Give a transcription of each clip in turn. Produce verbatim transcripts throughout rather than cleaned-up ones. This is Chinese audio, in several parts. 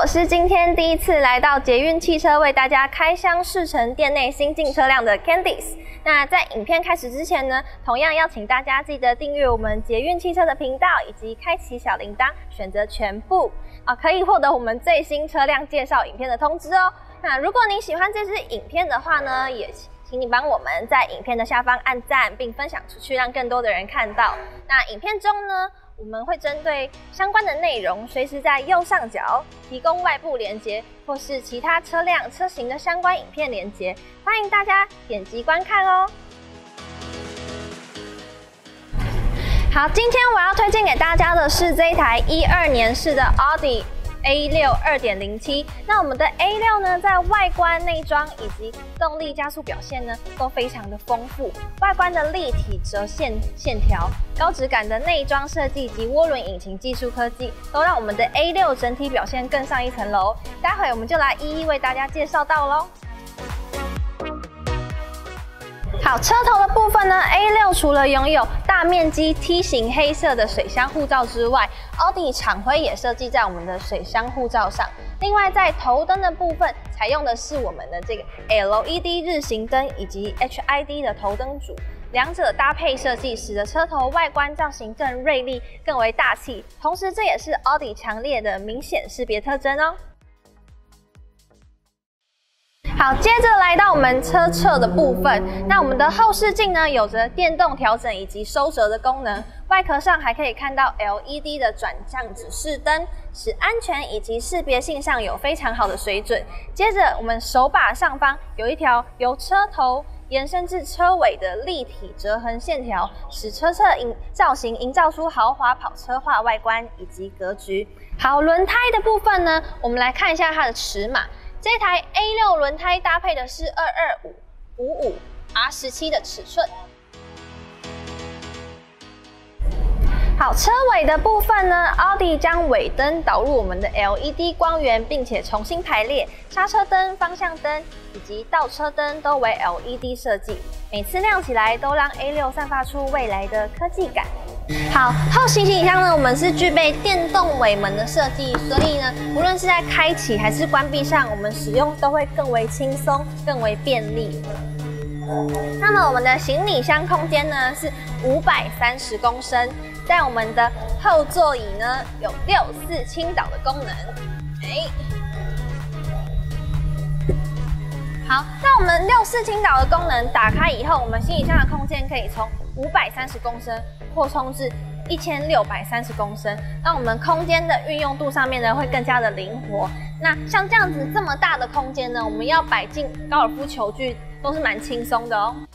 我是今天第一次来到捷运汽车为大家开箱试乘店内新进车辆的 Candice。那在影片开始之前呢，同样要请大家记得订阅我们捷运汽车的频道，以及开启小铃铛，选择全部啊，可以获得我们最新车辆介绍影片的通知哦。那如果您喜欢这支影片的话呢，也请你帮我们在影片的下方按赞，并分享出去，让更多的人看到。那影片中呢，我们会针对相关的内容，随时在右上角提供外部连结，或是其他车辆车型的相关影片连结，欢迎大家点击观看哦。好，今天我要推荐给大家的是这一台一二年式的 Audi A 六 二点零 T。那我们的 A 六呢，在外观、内装以及动力加速表现呢，都非常的丰富。外观的立体折线线条、高质感的内装设计及涡轮引擎技术科技，都让我们的 A 六整体表现更上一层楼。待会我们就来一一为大家介绍到咯。好，车头的部分呢 ，A 六除了拥有大面积梯形黑色的水箱护罩之外，奥迪厂徽也设计在我们的水箱护罩上。另外，在头灯的部分，采用的是我们的这个 L E D 日行灯以及 H I D 的头灯组，两者搭配设计，使得车头外观造型更锐利、更为大气。同时，这也是奥迪强烈的明显识别特征哦。好，接着来到我们车侧的部分，那我们的后视镜呢，有着电动调整以及收折的功能，外壳上还可以看到 L E D 的转向指示灯，使安全以及识别性上有非常好的水准。接着，我们手把上方有一条由车头延伸至车尾的立体折痕线条，使车侧营造型营造出豪华跑车化外观以及格局。好，轮胎的部分呢，我们来看一下它的尺码。这台 A 六 轮胎搭配的是二二五五五 R 十七 的尺寸。好，车尾的部分呢，奥迪将尾灯导入我们的 L E D 光源，并且重新排列，刹车灯、方向灯以及倒车灯都为 L E D 设计，每次亮起来都让 A 六 散发出未来的科技感。好，后行李箱呢，我们是具备电动尾门的设计，所以呢，无论是在开启还是关闭上，我们使用都会更为轻松、更为便利。那么我们的行李箱空间呢是五百三十公升，在我们的后座椅呢有六四倾倒的功能。哎，好，那我们六四倾倒的功能打开以后，我们行李箱的空间可以从五百三十公升扩充至一千六百三十公升，让我们空间的运用度上面呢会更加的灵活。那像这样子这么大的空间呢，我们要摆进高尔夫球具都是蛮轻松的哦。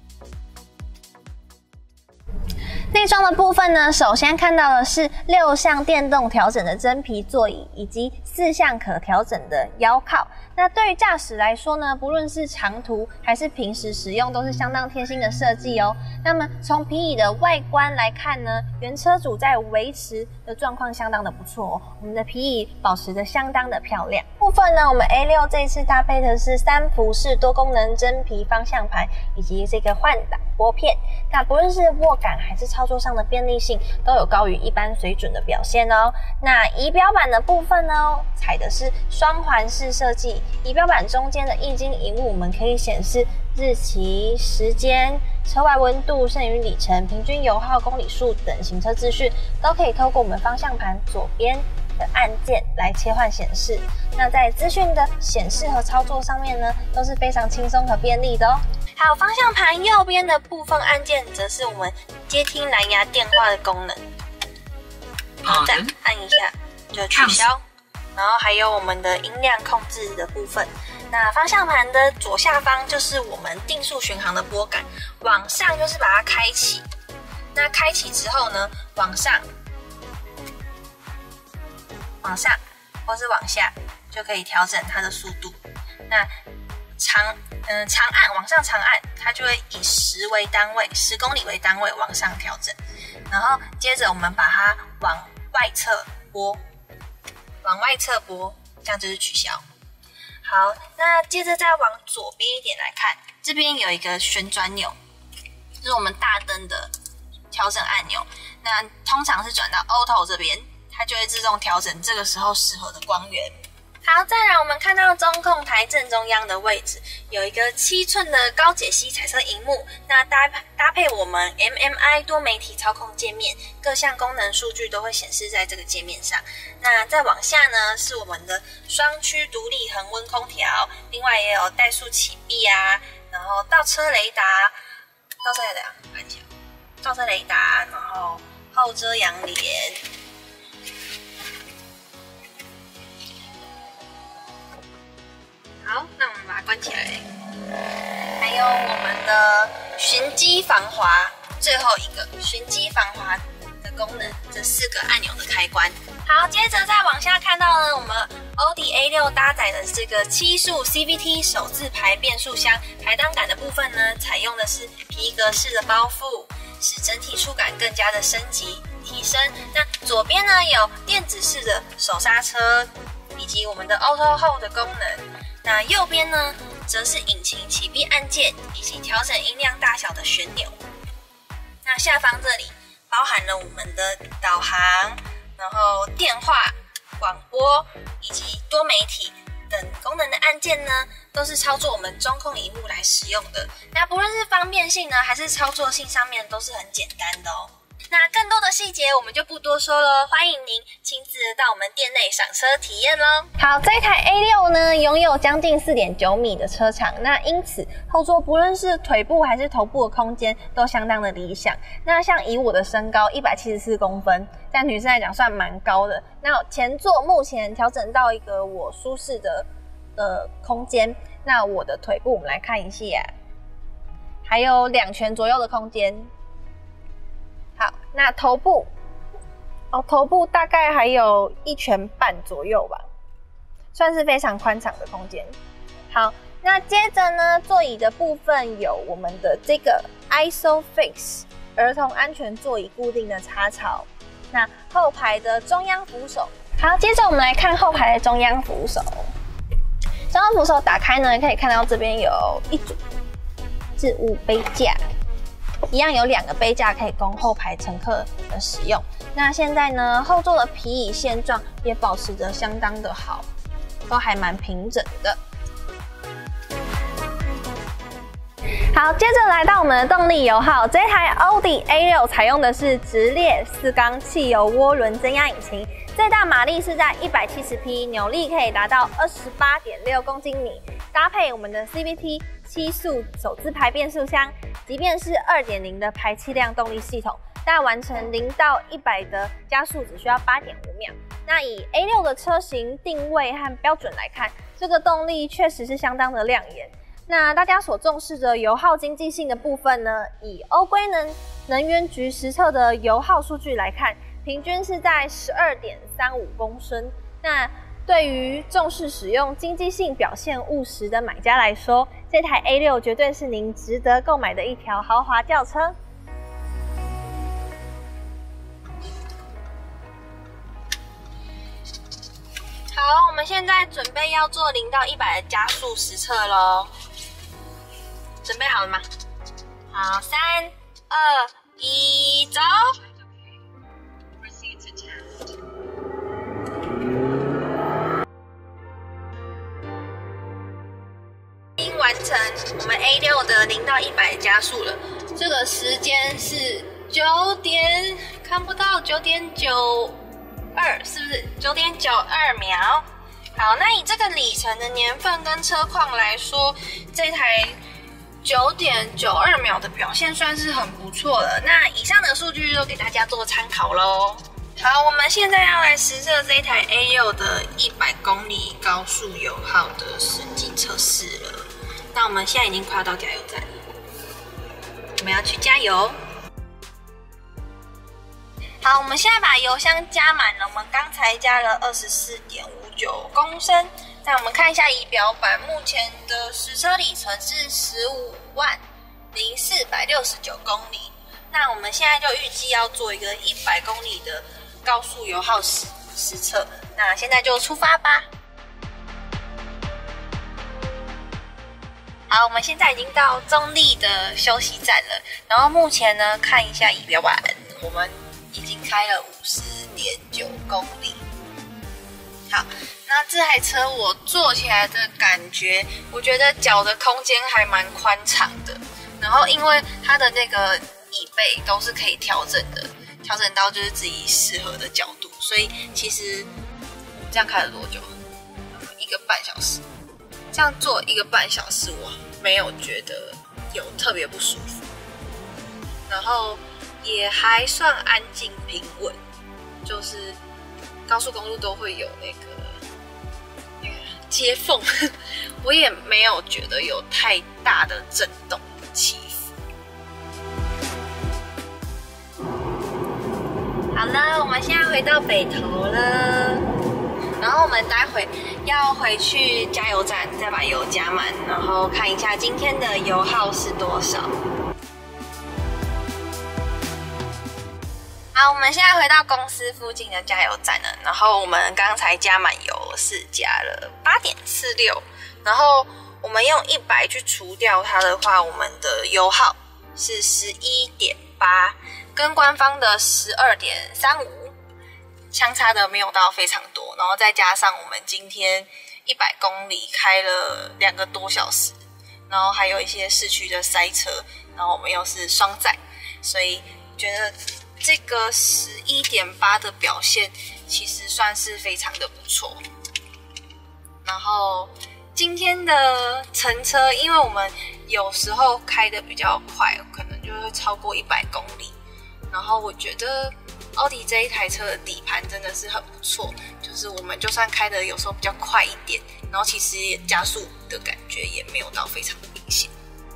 内装的部分呢，首先看到的是六项电动调整的真皮座椅，以及四项可调整的腰靠。那对于驾驶来说呢，不论是长途还是平时使用，都是相当贴心的设计哦。那么从皮椅的外观来看呢，原车主在维持的状况相当的不错哦，我们的皮椅保持的相当的漂亮。部分呢，我们 A 六 这一次搭配的是三辐式多功能真皮方向盘，以及这个换挡拨片。那不论是握感还是操作上的便利性，都有高于一般水准的表现哦。那仪表板的部分呢，采的是双环式设计，仪表板中间的液晶萤幕，我们可以显示日期、时间、车外温度、剩余里程、平均油耗、公里数等行车资讯，都可以透过我们方向盘左边的按键来切换显示。那在资讯的显示和操作上面呢，都是非常轻松和便利的哦。还有方向盘右边的部分按键，则是我们接听蓝牙电话的功能，然后再按一下就取消。然后还有我们的音量控制的部分。那方向盘的左下方就是我们定速巡航的拨杆，往上就是把它开启。那开启之后呢，往上、往上或是往下就可以调整它的速度。那长嗯、呃、长按往上长按，它就会以十为单位，十公里为单位往上调整。然后接着我们把它往外侧拨。往外侧拨，这样就是取消。好，那接着再往左边一点来看，这边有一个旋转钮，这是我们大灯的调整按钮。那通常是转到 Auto 这边，它就会自动调整这个时候适合的光源。 好，再来我们看到中控台正中央的位置有一个七寸的高解析彩色萤幕，那搭搭配我们 M M I 多媒体操控界面，各项功能数据都会显示在这个界面上。那再往下呢，是我们的双区独立恒温空调，另外也有怠速启闭啊，然后倒车雷达，倒车雷达看一下，倒车雷达，然后后遮阳帘。好，那我们把它关起来。还有我们的循迹防滑，最后一个循迹防滑的功能，这四个按钮的开关。好，接着再往下看到呢，我们奥迪 A 六 搭载的这个七速 C V T 手自排变速箱，排档杆的部分呢，采用的是皮革式的包覆，使整体触感更加的升级提升。那左边呢有电子式的手刹车，以及我们的 Auto Hold 的功能。那右边呢，则是引擎启闭按键以及调整音量大小的旋钮。那下方这里包含了我们的导航，然后电话、广播以及多媒体等功能的按键呢，都是操作我们中控萤幕来使用的。那不论是方便性呢，还是操作性上面，都是很简单的哦。那更多的细节我们就不多说了，欢迎您亲自到我们店内赏车体验咯。好，这台 A 六 呢，拥有将近 四点九米的车长，那因此后座不论是腿部还是头部的空间都相当的理想。那像以我的身高一百七十四公分，在女生来讲算蛮高的。那前座目前调整到一个我舒适的呃空间，那我的腿部我们来看一下，还有两拳左右的空间。好，那头部哦，头部大概还有一拳半左右吧，算是非常宽敞的空间。好，那接着呢，座椅的部分有我们的这个 ISOFIX 儿童安全座椅固定的插槽。那后排的中央扶手，好，接着我们来看后排的中央扶手。中央扶手打开呢，可以看到这边有一组置物杯架。一样有两个杯架可以供后排乘客的使用。那现在呢，后座的皮椅现状也保持得相当的好，都还蛮平整的。好，接着来到我们的动力油耗，这台奥迪 A 六 采用的是直列四缸汽油涡轮增压引擎，最大马力是在一百七十匹，扭力可以达到 二十八点六公斤米，搭配我们的 C V T 七速手自排变速箱，即便是 二点零 的排气量动力系统，但完成零到一百的加速只需要 八点五秒。那以 A 六 的车型定位和标准来看，这个动力确实是相当的亮眼。那大家所重视的油耗经济性的部分呢，以欧规能能源局实测的油耗数据来看，平均是在 十二点三五公升。那对于重视使用经济性表现务实的买家来说，这台 A 六 绝对是您值得购买的一条豪华轿车。好，我们现在准备要做零到一百的加速实测咯。准备好了吗？好，三、二、一，走！已经完成我们 A 六 的零到一百加速了，这个时间是九点，看不到九点九二，是不是？九点九二秒。好，那以这个里程的年份跟车况来说，这台九点九二秒的表现算是很不错了。那以上的数据就给大家做参考咯。好，我们现在要来实测这一台 A 六 的一百公里高速油耗的实际测试了。那我们现在已经快到加油站了，我们要去加油。好，我们现在把油箱加满了，我们刚才加了 二十四点五九公升。那我们看一下仪表板，目前的实车里程是十五万零四百六十九公里。那我们现在就预计要做一个一百公里的高速油耗实实测。那现在就出发吧。好，我们现在已经到中立的休息站了。然后目前呢，看一下仪表板，我们已经开了五十点九公里。 好，那这台车我坐起来的感觉，我觉得脚的空间还蛮宽敞的。然后因为它的那个椅背都是可以调整的，调整到就是自己适合的角度，所以其实这样开了多久？一个半小时。这样坐一个半小时，我没有觉得有特别不舒服，然后也还算安静平稳，就是高速公路都会有那个那个接缝，我也没有觉得有太大的震动起伏。好了，我们现在回到北投了。然后我们待会要回去加油站，再把油加满，然后看一下今天的油耗是多少。好，我们现在回到公司附近的加油站了。然后我们刚才加满油是加了 八点四六， 然后我们用一百去除掉它的话，我们的油耗是 十一点八， 跟官方的 十二点三五相差的没有到非常多，然后再加上我们今天一百公里开了两个多小时，然后还有一些市区的塞车，然后我们又是双载，所以觉得这个 十一点八 的表现其实算是非常的不错。然后今天的乘车，因为我们有时候开的比较快，可能就会超过一百公里，然后我觉得奥迪这一台车的底盘真的是很不错，就是我们就算开的有时候比较快一点，然后其实加速的感觉也没有到非常明显。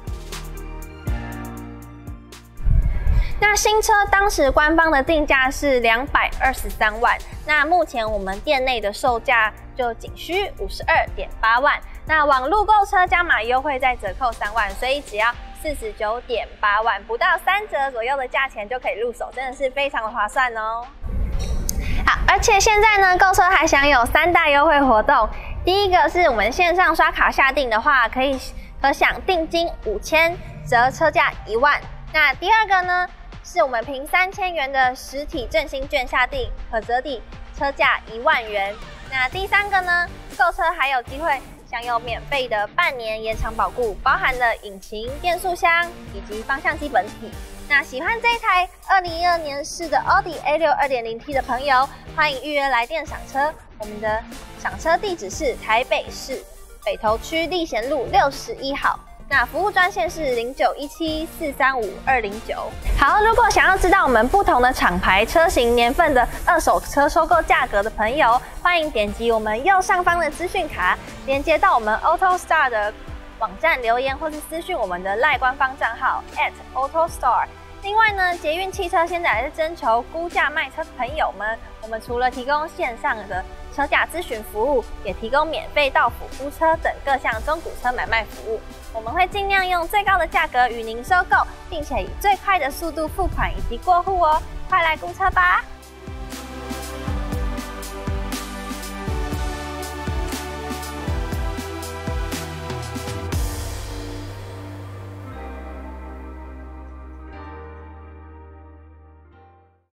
那新车当时官方的定价是两百二十三万，那目前我们店内的售价就仅需 五十二点八万，那网路购车加码优惠再折扣三万，所以只要四十九点八万，不到三折左右的价钱就可以入手，真的是非常的划算哦。好，而且现在呢，购车还享有三大优惠活动。第一个是我们线上刷卡下定的话，可以可享定金五千，折车价一万。那第二个呢，是我们凭三千元的实体振兴券下定，可折抵车价一万元。那第三个呢，购车还有机会享有免费的半年延长保固，包含了引擎、变速箱以及方向基本体。那喜欢这一台二零一二年式的奥迪 A 六 二点零 T 的朋友，欢迎预约来电赏车。我们的赏车地址是台北市北投区立贤路六十一号。那服务专线是零九一七四三五二零九。好，如果想要知道我们不同的厂牌、车型、年份的二手车收购价格的朋友，欢迎点击我们右上方的资讯卡，连接到我们 AutoStar 的网站留言，或是私讯我们的 LINE 官方账号 at AutoStar。另外呢，捷运汽车现在还是征求估价卖车的朋友们，我们除了提供线上的车价咨询服务，也提供免费到府估车等各项中古车买卖服务。我们会尽量用最高的价格与您收购，并且以最快的速度付款以及过户哦。快来估车吧！